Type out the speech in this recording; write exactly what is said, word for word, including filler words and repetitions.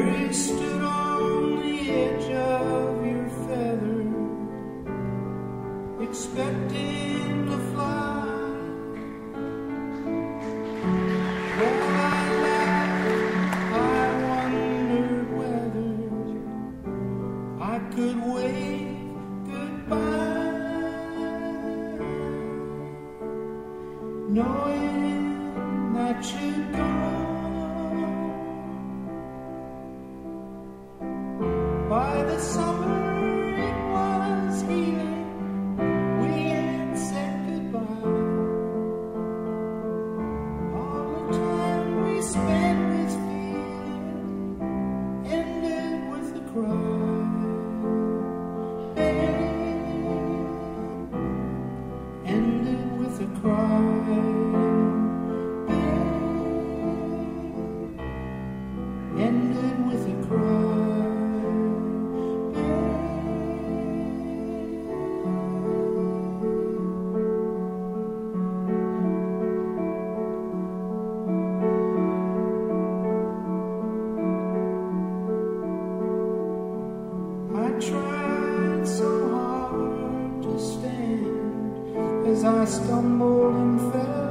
you stood on the edge of your feather, expecting to fly. Well, I laughed, I wondered whether I could wave goodbye, knowing that you'd gone. By the summer it was healing, we had said goodbye. All the time we spent with feeling ended with a cry. Ended with a cry. Ended with a cry. I tried so hard to stand as I stumbled and fell.